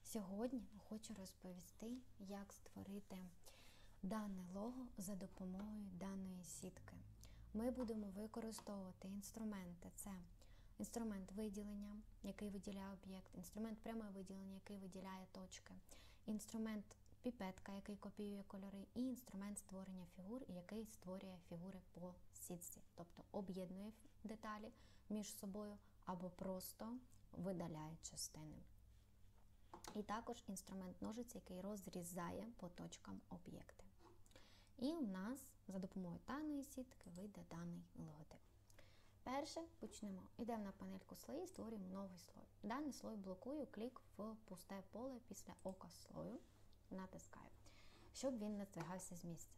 Сьогодні хочу розповісти, як створити дане лого за допомогою даної сітки. Ми будемо використовувати інструменти. Це інструмент виділення, який виділяє об'єкт, інструмент пряме виділення, який виділяє точки, інструмент піпетка, який копіює кольори, і інструмент створення фігур, який створює фігури по сітці, тобто об'єднує деталі між собою або просто видаляє частини. І також інструмент ножиць, який розрізає по точкам об'єкти. І у нас за допомогою даної сітки вийде даний логотип. Перше почнемо. Йдемо на панельку слої, створюємо новий слой. Даний слой блокую, клік в пусте поле після ока слою. Натискаю, щоб він не здвигався з місця.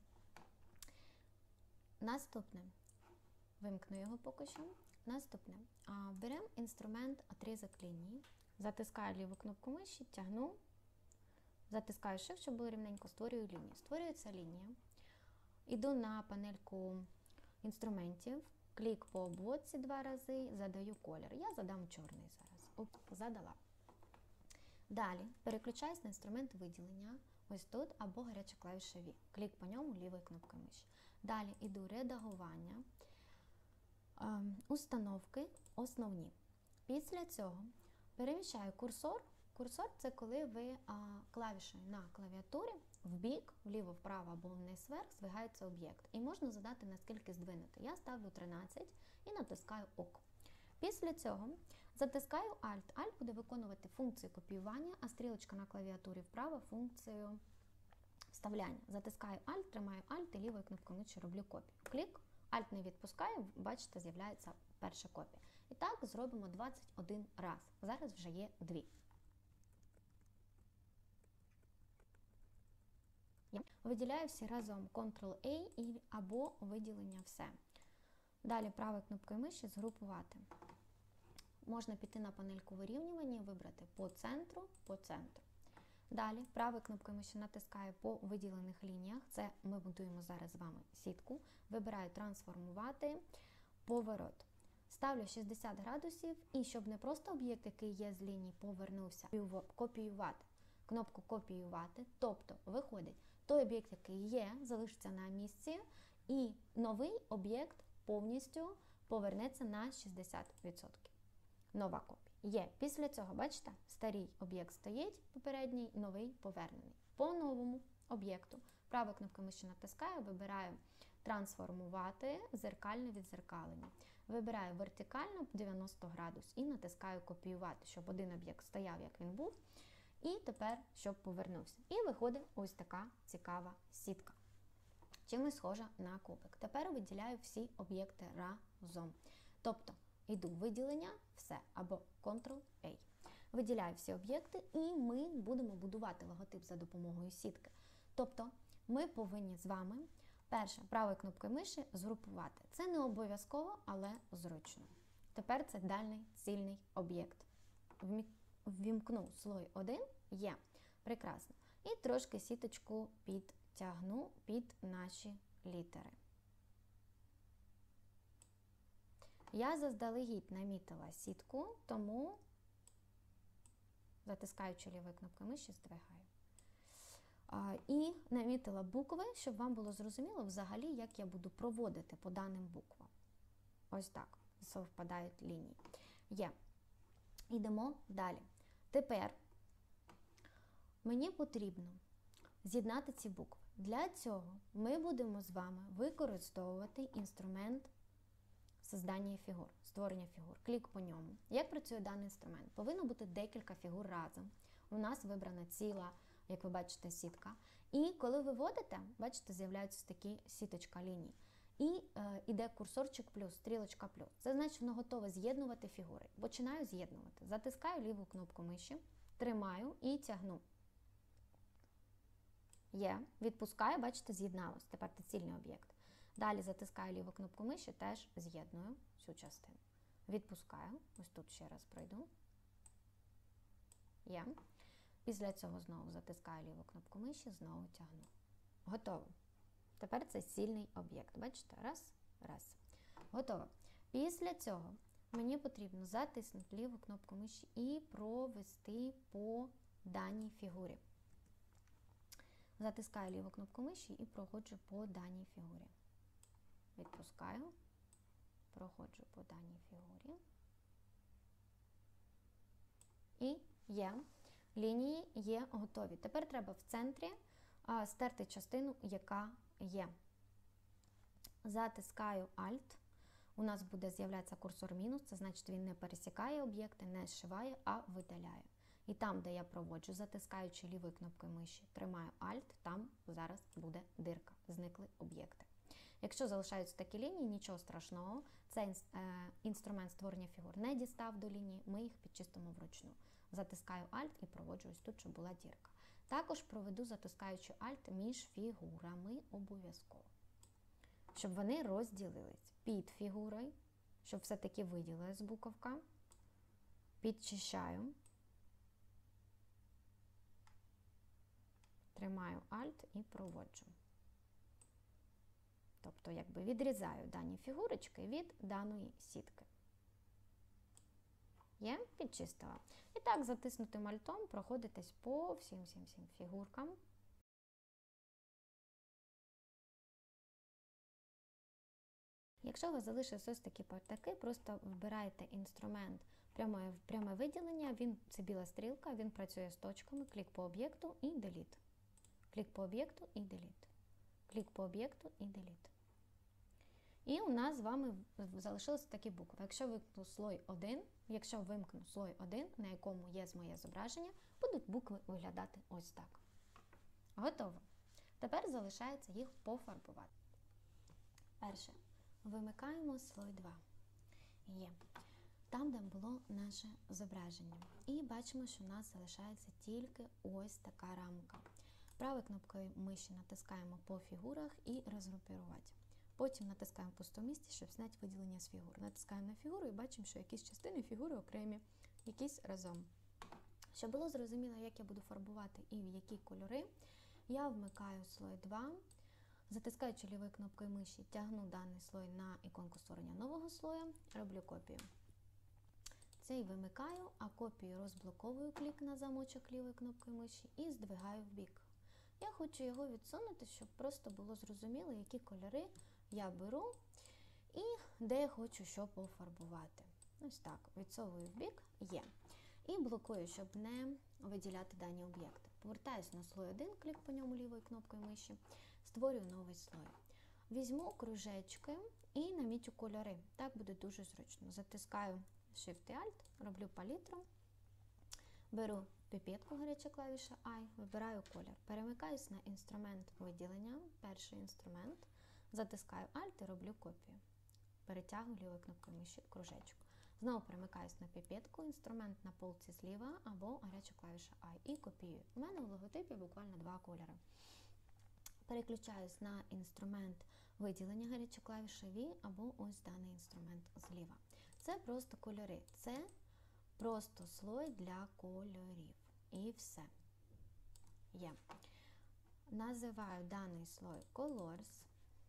Наступне. Вимкну його поки що. Наступне. Беремо інструмент отрізок лінії. Затискаю ліву кнопку миші, тягну, затискаю Shift, щоб було рівненько, створюю лінію. Створюється лінія. Іду на панельку інструментів, клік по обводці 2 рази, задаю колір. Я задам чорний зараз. Задала. Далі переключаюсь на інструмент виділення, ось тут, або гаряча клавіша V. Клік по ньому лівою кнопкою миші. Далі іду редагування, установки, основні. Після цього переміщаю курсор. Курсор – це коли ви клавішею на клавіатурі вбік, вліво, вправо або вниз-вверх здвигається об'єкт. І можна задати, наскільки здвинути. Я ставлю 13 і натискаю ОК. Після цього затискаю Alt. Alt буде виконувати функцію копіювання, а стрілочка на клавіатурі вправо – функцію вставляння. Затискаю Alt, тримаю Alt і лівою кнопкою миші роблю копію. Клік, Alt не відпускаю, бачите, з'являється перша копія. І так зробимо 21 раз. Зараз вже є 2. Виділяю всі разом Ctrl-A або виділення все. Далі правою кнопкою миші згрупувати. Можна піти на панельку вирівнювання і вибрати по центру, по центру. Далі правою кнопкою миші натискаю по виділених лініях. Це ми будуємо зараз з вами сітку. Вибираю трансформувати, поворот. Ставлю 60 градусів і щоб не просто об'єкт, який є з лінії, повернувся, копіювати. Кнопку копіювати, тобто виходить той об'єкт, який є, залишиться на місці, і новий об'єкт повністю повернеться на 60%. Нова копія. Є. Після цього, бачите, старий об'єкт стоїть, попередній, новий повернений. По новому об'єкту правою кнопкою миші натискаю, вибираю трансформувати, зеркальне відзеркалення. Вибираю вертикально 90 градусів і натискаю копіювати, щоб один об'єкт стояв, як він був, і тепер, щоб повернувся. І виходить ось така цікава сітка. Чимось схожа на кубик. Тепер виділяю всі об'єкти разом. Тобто, йду виділення, все, або Ctrl-A. Виділяю всі об'єкти і ми будемо будувати логотип за допомогою сітки. Тобто, ми повинні з вами, перше, правою кнопкою миші згрупувати. Це не обов'язково, але зручно. Тепер це дальний цільний об'єкт. Ввімкну слой 1, є. Прекрасно. І трошки сіточку підтягну під наші літери. Я заздалегідь намітила сітку, тому затискаючи лівою кнопкою миші, здвигаю. І намітила букви, щоб вам було зрозуміло взагалі, як я буду проводити по даним буквам. Ось так совпадають лінії. Є. Йдемо далі. Тепер мені потрібно з'єднати ці букви. Для цього ми будемо з вами використовувати інструмент створення фігур, створення фігур. Клік по ньому. Як працює даний інструмент? Повинно бути декілька фігур разом. У нас вибрана ціла, як ви бачите, сітка. І коли ви вводите, бачите, з'являються такі сіточка ліній. І йде курсорчик плюс, стрілочка плюс. Це значить, воно готове з'єднувати фігури. Починаю з'єднувати. Затискаю ліву кнопку миші, тримаю і тягну. Є. Відпускаю, бачите, з'єдналось. Тепер це цільний об'єкт. Далі затискаю ліву кнопку миші, теж з'єдную цю частину. Відпускаю. Ось тут ще раз пройду. Є. Після цього знову затискаю ліву кнопку миші, знову тягну. Готово. Тепер це цільний об'єкт. Бачите? Раз, раз. Готово. Після цього мені потрібно затиснути ліву кнопку миші і провести по даній фігурі. Затискаю ліву кнопку миші і проходжу по даній фігурі. Відпускаю, проходжу по даній фігурі. І є. Лінії є готові. Тепер треба в центрі стерти частину, яка є. Затискаю Alt. У нас буде з'являтися курсор мінус, це значить він не пересікає об'єкти, не зшиває, а видаляє. І там, де я проводжу, затискаючи лівою кнопкою миші, тримаю Alt, там зараз буде дирка, зникли об'єкти. Якщо залишаються такі лінії, нічого страшного, цей інструмент створення фігур не дістав до лінії, ми їх підчистимо вручну. Затискаю Alt і проводжу ось тут, щоб була дірка. Також проведу, затискаючи Alt, між фігурами обов'язково, щоб вони розділились. Під фігурою, щоб все-таки виділилась буковка, підчищаю, тримаю Alt і проводжу. Тобто, якби відрізаю дані фігурочки від даної сітки. Є? Підчистила. І так, затиснутим альтом проходитесь по всім фігуркам. Якщо у вас залишились ось такі партаки, просто вбираєте інструмент пряме виділення, це біла стрілка, він працює з точками, клік по об'єкту і Delete. Клік по об'єкту і Delete. Клік по об'єкту і Delete. І у нас з вами залишилися такі букви. Якщо вимкну слой 1, на якому є моє зображення, будуть букви виглядати ось так. Готово. Тепер залишається їх пофарбувати. Перше. Вимикаємо слой 2. Є. Там, де було наше зображення. І бачимо, що у нас залишається тільки ось така рамка. Правою кнопкою миші натискаємо по фігурах і розгрупувати. Потім натискаємо пусте місце, щоб зняти виділення з фігур. Натискаємо на фігуру і бачимо, що якісь частини фігури окремі, якісь разом. Щоб було зрозуміло, як я буду фарбувати і в які кольори, я вмикаю слой 2. Затискаючи лівою кнопкою миші, тягну даний слой на іконку створення нового слоя, роблю копію. Цей вимикаю, а копію розблоковую, клік на замочок лівою кнопкою миші і здвигаю в бік. Я хочу його відсунути, щоб просто було зрозуміло, які кольори я беру і де я хочу що пофарбувати. Ось так, відсовую в бік, є. І блокую, щоб не виділяти дані об'єкти. Повертаюся на слой 1, клік по ньому лівою кнопкою миші. Створюю новий слой. Візьму кружечки і намітю кольори. Так буде дуже зручно. Затискаю Shift і Alt, роблю палітру, беру піпетку, гаряча клавіша I, вибираю колір. Перемикаюсь на інструмент виділення, перший інструмент, затискаю Alt і роблю копію. Перетягую лівою кнопкою миші кружечок. Знову перемикаюсь на піпетку, інструмент на полці зліва або гаряча клавіша I і копію. У мене в логотипі буквально 2 кольори. Переключаюсь на інструмент виділення, гаряча клавіша V або ось даний інструмент зліва. Це просто кольори, це просто слой для кольорів. І все. Є. Називаю даний слой Colors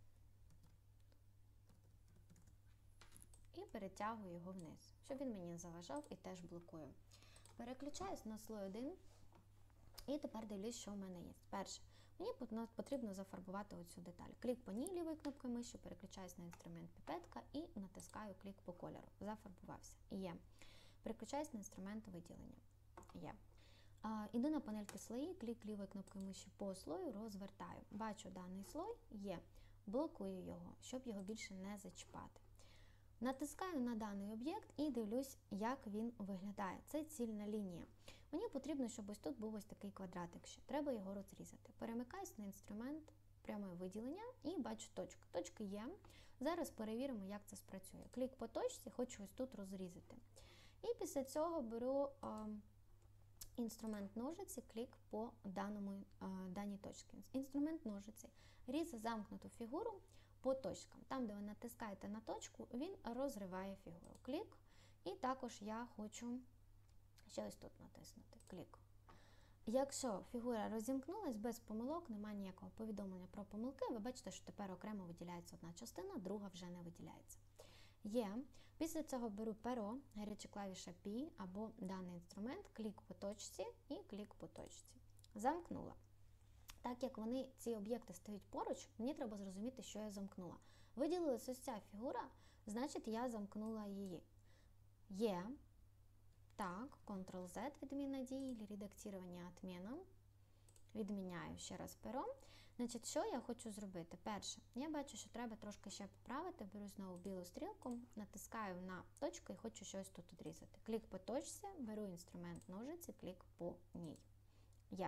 і перетягую його вниз, щоб він мені не заважав і теж блокую. Переключаюсь на слой 1 і тепер дивлюсь, що в мене є. Перше. Мені потрібно зафарбувати оцю деталь. Клік по ній лівою кнопкою миші, переключаюсь на інструмент піпетка і натискаю клік по кольору. Зафарбувався. Є. Переключаюсь на інструмент виділення. Є. Іду на панельки слої, клік лівою кнопкою миші по слою, розвертаю. Бачу даний слой, є. Блокую його, щоб його більше не зачіпати. Натискаю на даний об'єкт і дивлюсь, як він виглядає. Це цільна лінія. Мені потрібно, щоб ось тут був ось такий квадратик ще. Треба його розрізати. Перемикаюсь на інструмент пряме виділення і бачу точку. Точки є. Зараз перевіримо, як це спрацює. Клік по точці, хочу ось тут розрізати. І після цього беру інструмент ножиці, клік по даній точці. Інструмент ножиці. Різу замкнуту фігуру по точкам. Там, де ви натискаєте на точку, він розриває фігуру. Клік. І також я хочу ще ось тут натиснути. Клік. Якщо фігура розімкнулась без помилок, немає ніякого повідомлення про помилки, ви бачите, що тепер окремо виділяється одна частина, друга вже не виділяється. Є. Після цього беру перо, гаряча клавіша P або даний інструмент, клік по точці і клік по точці. Замкнула. Так як ці об'єкти стоять поруч, мені треба зрозуміти, що я замкнула. Виділилась ось ця фігура, значить я замкнула її. Є. Так, Ctrl-Z, відміна дії, редактування отменом. Відміняю ще раз пером. Значить, що я хочу зробити? Перше, я бачу, що треба трошки ще поправити. Беру знову білу стрілку, натискаю на точку і хочу щось тут відрізати. Клік по точці, беру інструмент ножиці, клік по ній. Є.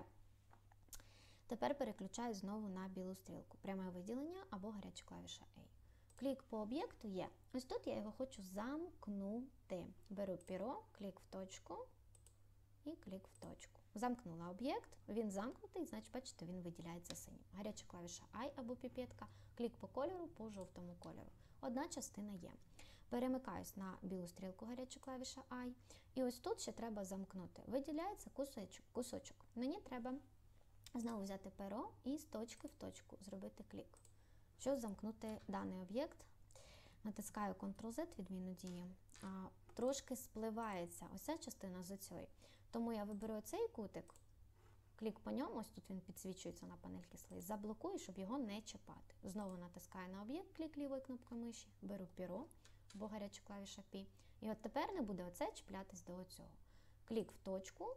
Тепер переключаю знову на білу стрілку. Пряме виділення або гаряча клавіша A. Клік по об'єкту є. Ось тут я його хочу замкнути. Беру перо, клік в точку і клік в точку. Замкнула об'єкт, він замкнутий, значить, бачите, він виділяється синім. Гаряча клавіша I або піпетка, клік по кольору, по жовтому кольору. Одна частина є. Перемикаюсь на білу стрілку, гаряча клавіша I. І ось тут ще треба замкнути. Виділяється кусочок. Мені треба знову взяти перо і з точки в точку зробити клік. Щоб замкнути даний об'єкт, натискаю Ctrl-Z, відміну дії. Трошки спливається ось ця частина з оцієї. Тому я виберу цей кутик, клік по ньому, ось тут він підсвічується на панельці слої, заблокую, щоб його не чіпати. Знову натискаю на об'єкт, клік лівою кнопкою миші, беру перо, або гаряча клавіша P. І от тепер не буде оце чіплятись до оцього. Клік в точку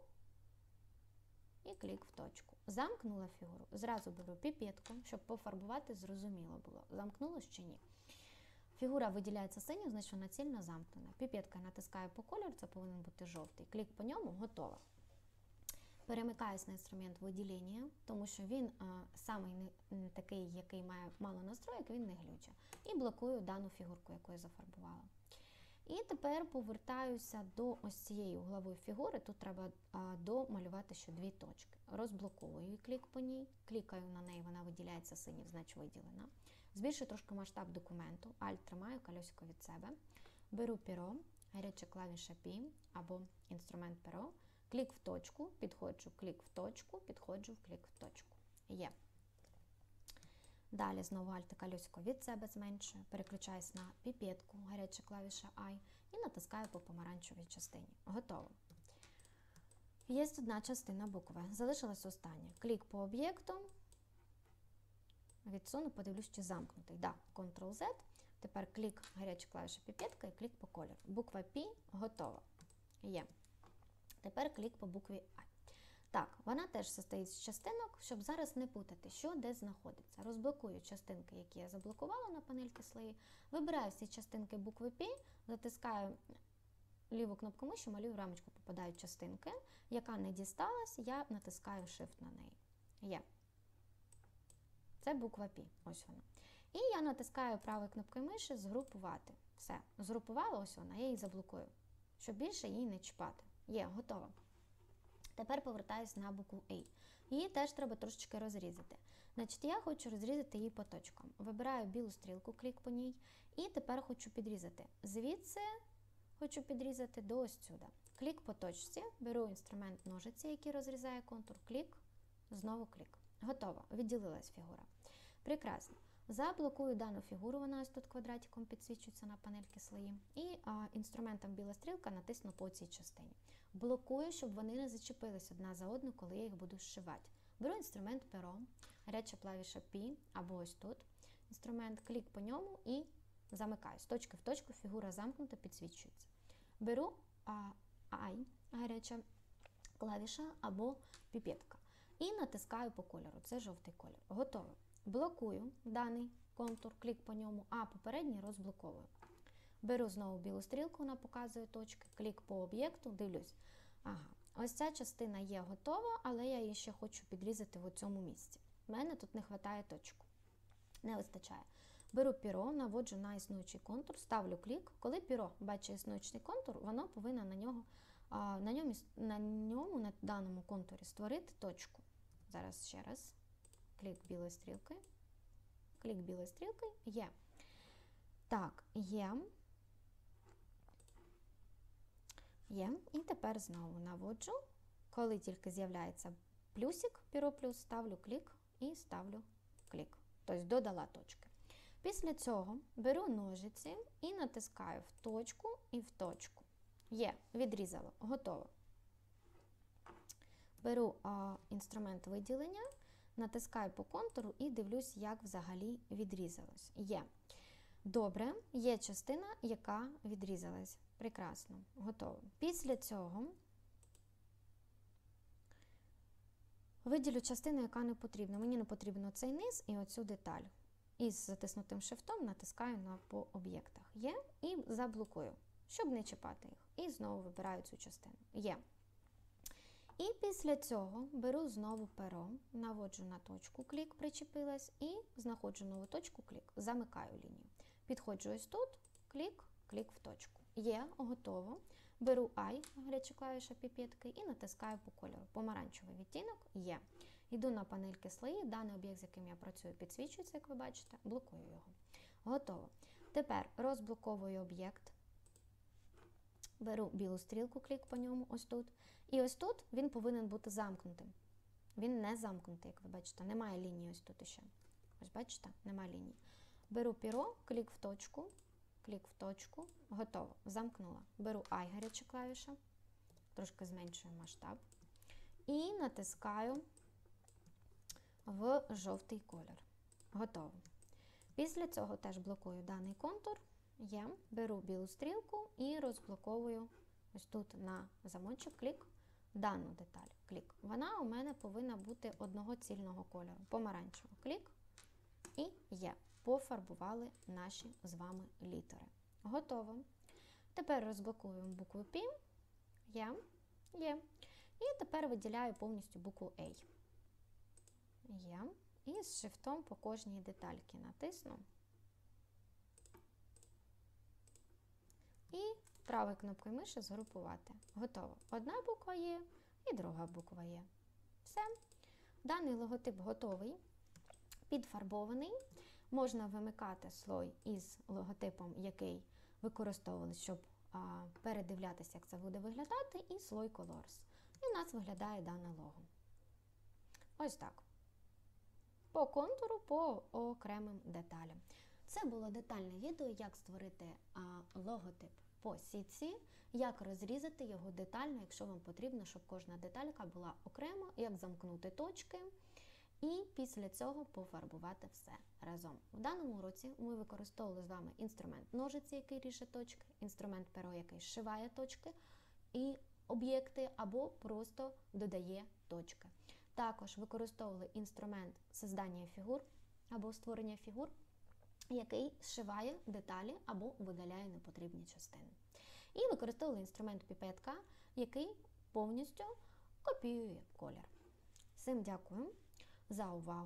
і клік в точку. Замкнула фігуру. Зразу беру піпетку, щоб пофарбувати, зрозуміло було, замкнулось чи ні. Фігура виділяється синім, значить вона цільно замкнена. Піпетка натискаю по кольору, це повинен бути жовтий. Клік по ньому, готово. Перемикаюсь на інструмент виділення, тому що він самий не такий, який має мало настроєк, він не глюче. І блокую дану фігурку, яку я зафарбувала. І тепер повертаюся до ось цієї углової фігури. Тут треба домалювати ще дві точки. Розблоковую клік по ній, клікаю на неї, вона виділяється синім, значить виділена. Збільшую трошки масштаб документу, Alt тримаю, колесико від себе. Беру перо, гаряча клавіша P або інструмент перо, клік в точку, підходжу, клік в точку, підходжу, клік в точку. Є. Далі знову Alt колесико від себе зменшую, переключаюсь на піпетку, гаряча клавіша I і натискаю по помаранчевій частині. Готово. Є одна частина букви. Залишилась остання. Клік по об'єкту. Відсуну, подивлюсь, чи замкнутий. Да, Ctrl-Z. Тепер клік, гаряча клавіша піпетка і клік по кольору. Буква P готова. Є. Тепер клік по букві I. Так, вона теж состоїть з частинок, щоб зараз не путати, що де знаходиться. Розблокую частинки, які я заблокувала на панельці слої. Вибираю всі частинки букви P, затискаю ліву кнопку миші, малюю рамочку, попадають частинки. Яка не дісталась, я натискаю Shift на неї. Є. Це буква P, ось вона. І я натискаю правою кнопкою миші згрупувати. Все, згрупувала, ось вона, я її заблокую, щоб більше її не чіпати. Є, готово. Тепер повертаюсь на букву A. Її теж треба трошечки розрізати. Значить, я хочу розрізати її по точкам. Вибираю білу стрілку, клік по ній, і тепер хочу підрізати. Звідси хочу підрізати до ось сюди. Клік по точці, беру інструмент ножиці, який розрізає контур, клік, знову клік. Готово, відділилась фігура. Прекрасно. Заблокую дану фігуру, вона ось тут квадратиком підсвічується на панельці слої. І інструментом біла стрілка натисну по цій частині. Блокую, щоб вони не зачепились одна за одну, коли я їх буду зшивати. Беру інструмент перо, гаряча клавіша P, або ось тут. Інструмент, клік по ньому і замикаю. З точки в точку фігура замкнута, підсвічується. Беру I, гаряча клавіша або піпетка. І натискаю по кольору. Це жовтий колір. Готово. Блокую даний контур, клік по ньому, а попередній розблоковую. Беру знову білу стрілку, вона показує точки, клік по об'єкту, дивлюсь. Ага, ось ця частина є готова, але я її ще хочу підрізати в цьому місці. У мене тут не вистачає точку. Не вистачає. Беру перо, наводжу на існуючий контур, ставлю клік. Коли перо бачить існуючий контур, воно повинно на даному контурі створити точку. Зараз ще раз. Клік білою стрілкою. Клік білою стрілкою. Є. Так, є. Є. І тепер знову наводжу. Коли тільки з'являється плюсик, перо плюс, ставлю клік і ставлю клік. Тобто додала точки. Після цього беру ножиці і натискаю в точку і в точку. Є, відрізала, готово. Беру інструмент виділення, натискаю по контуру і дивлюсь, як взагалі відрізалось. Є. Добре, є частина, яка відрізалась. Прекрасно, готово. Після цього виділю частину, яка не потрібна. Мені не потрібно цей низ і оцю деталь. І з затиснутим шифтом натискаю по об'єктах. Є. І заблокую, щоб не чіпати їх. І знову вибираю цю частину. Є. І після цього беру знову перо, наводжу на точку, клік, причепилась, і знаходжу нову точку, клік, замикаю лінію. Підходжу ось тут, клік, клік в точку. Є, готово. Беру I, гаряча клавіша піпетки, і натискаю по кольору. Помаранчевий відтінок є. Йду на панельки слої, даний об'єкт, з яким я працюю, підсвічується, як ви бачите, блокую його. Готово. Тепер розблоковую об'єкт. Беру білу стрілку, клік по ньому, ось тут. І ось тут він повинен бути замкнутим. Він не замкнутий, як ви бачите, немає лінії ось тут ще. Ось бачите, немає лінії. Беру перо, клік в точку, готово, замкнула. Беру I, гаряча клавіша, трошки зменшую масштаб. І натискаю в жовтий колір. Готово. Після цього теж блокую даний контур. Є, беру білу стрілку і розблоковую ось тут на замочок, клік, дану деталь, клік. Вона у мене повинна бути одного цільного кольору, помаранчевого, клік, і є. Пофарбували наші з вами літери. Готово. Тепер розблокуємо букву P, є. І тепер виділяю повністю букву A. Є. І з шрифтом по кожній детальці натисну. І правою кнопкою миші згрупувати. Готово. Одна буква є і друга буква є. Все. Даний логотип готовий, підфарбований. Можна вимикати слой із логотипом, який використовували, щоб передивлятися, як це буде виглядати, і слой Colors. І у нас виглядає дане лого. Ось так. По контуру, по окремим деталям. Це було детальне відео, як створити логотип по сітці, як розрізати його детально, якщо вам потрібно, щоб кожна деталька була окремо, як замкнути точки. І після цього пофарбувати все разом. В даному уроці ми використовували з вами інструмент ножиці, який ріже точки, інструмент перо, який зшиває точки і об'єкти, або просто додає точки. Також використовували інструмент создання фігур або створення фігур, який зшиває деталі або видаляє непотрібні частини. І використовували інструмент піпетка, який повністю копіює колір. Всім дякую за увагу.